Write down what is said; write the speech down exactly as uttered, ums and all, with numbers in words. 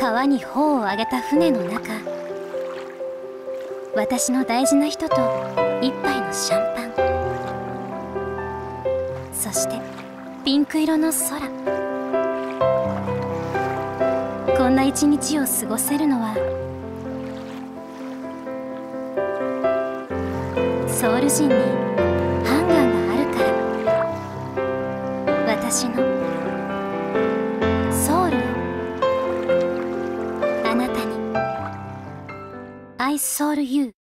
川に帆を上げた船の中、私の大事な人と一杯のシャンパン、そしてピンク色の空。こんな一日を過ごせるのはソウル人にハンガンがあるから。私のソウルをあなたに。I soul you